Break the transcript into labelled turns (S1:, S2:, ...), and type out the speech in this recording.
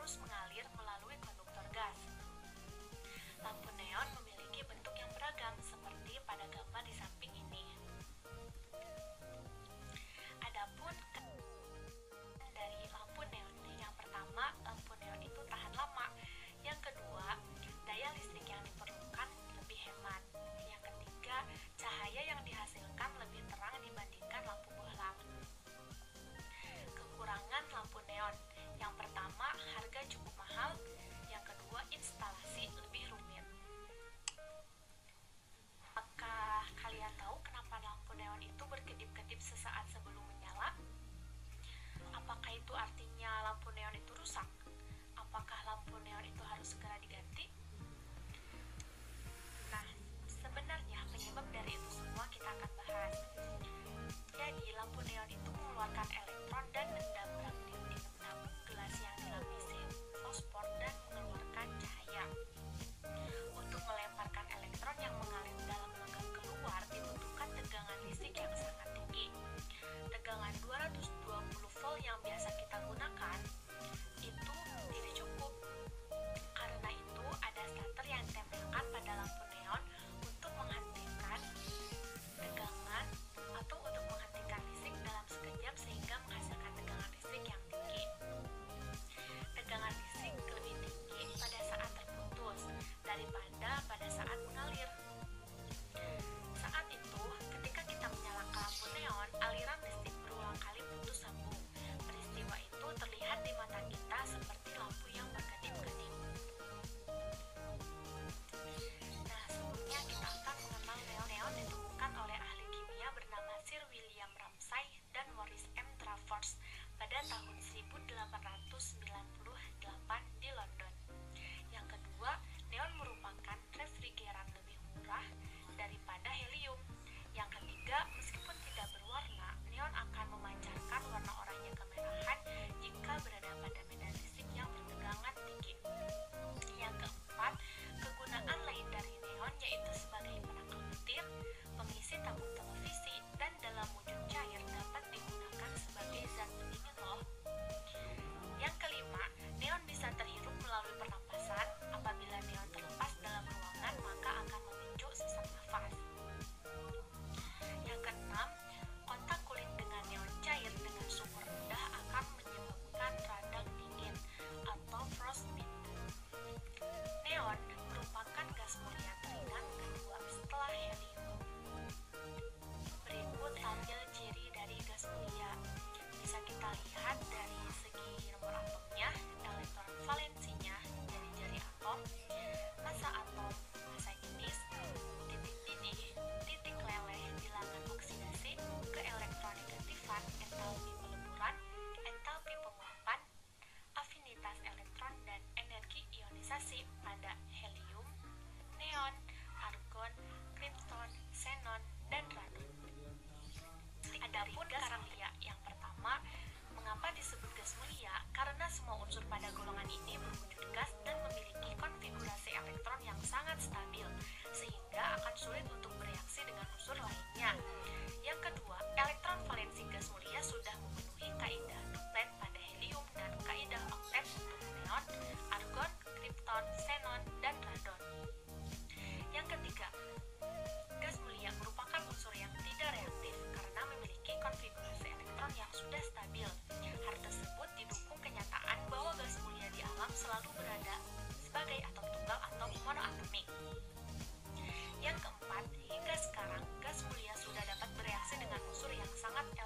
S1: terus mengalir melalui konduktor gas. Lampu neon memiliki bentuk yang beragam seperti pada gambar di samping ini. Adapun dari lampu neon, yang pertama, lampu neon itu tahan lama. Yang kedua, daya listrik yang diperlukan lebih hemat. Yang ketiga, cahaya yang dihasilkan lebih terang dibandingkan lampu bohlam. Kekurangan lampu neon, yang pertama, harga cukup mahal. Yang kedua, instalasi lebih rumit. Apakah kalian tahu kenapa lampu neon itu berkedip-kedip sesaat sebelum menyala? Apakah itu artinya lampu neon itu rusak? Apakah lampu neon itu harus segera diganti? Nah, sebenarnya penyebab dari itu semua kita akan bahas. Jadi, lampu neon itu mengeluarkan elektron dan mendabrak dinding tabung gelas yang dilapisi fosfor dan mengeluarkan cahaya. Untuk melemparkan elektron yang mengalir dalam logam keluar dibutuhkan tegangan listrik yang sangat tinggi. Tegangan 220 volt yang biasa kita gunakan itu tidak cukup. Karena itu ada starter yang ditempelkan pada lampu neon untuk menghentikan tegangan atau untuk menghentikan listrik dalam sekejap sehingga menghasilkan tegangan listrik yang tinggi. Tegangan listrik lebih tinggi pada saat terputus daripada pada saat mengalir. Saat itu, ketika kita menyalakan lampu neon, aliran listrik berulang kali putus sambung. Peristiwa itu terlihat di mata kita seperti lampu yang berkedip-kedip. Nah, sebelumnya kita akan mengenal neon. Neon ditemukan oleh ahli kimia bernama Sir William Ramsay dan Maurice M. Travers pada tahun 1898 di London. Yang kedua, neon merupakan refrigeran lebih murah daripada helium. Yang ketiga, meskipun tidak berwarna, neon akan memancarkan warna oranye kemerahan jika berada pada medan listrik yang bertegangan tinggi. Yang keempat, kegunaan lain dari neon yaitu sebagai penangkal petir, pengisi tabung televisi, dan dalam wujud cair dapat digunakan sebagai zat pendingin loh. Yang kelima, neon bisa terhirup melalui pernapasan. Apabila neon terlepas dalam ruangan, maka akan memicu sesak nafas. Yang keenam, kontak kulit dengan neon cair dengan suhu rendah akan menyebabkan radang dingin atau frostbite. Neon merupakan gas mulia teringat kedua setelah helium. Berikut tampil ciri dari gas mulia. Bisa kita lihat dari segi nomor atomnya, elektron valensinya, jari-jari atom, massa atom, massa jenis, titik didih, titik leleh, bilangan oksidasi, keelektronegatifan, entalpi peleburan, entalpi penguapan, afinitas elektron, dan energi ionisasi pada helium, neon, argon, krypton, xenon, dan radon. Adapun gas mulia, yang pertama, mengapa disebut gas mulia? Karena semua unsur pada golongan ini berwujud gas dan memiliki konfigurasi elektron yang sangat stabil, sehingga akan sulit untuk bereaksi dengan unsur lainnya. Yang kedua, elektron valensi gas mulia sudah memenuhi kaidah duplet pada helium dan kaidah oktet untuk neon, argon, krypton, xenon, dan radon. Yang ketiga, gas mulia merupakan unsur yang tidak reaktif karena memiliki konfigurasi elektron yang sudah stabil. Hal tersebut didukung kenyataan bahwa gas mulia di alam selalu berada sebagai atom tunggal atau monoatomik. Yang keempat, hingga sekarang gas mulia sudah dapat bereaksi dengan unsur yang sangat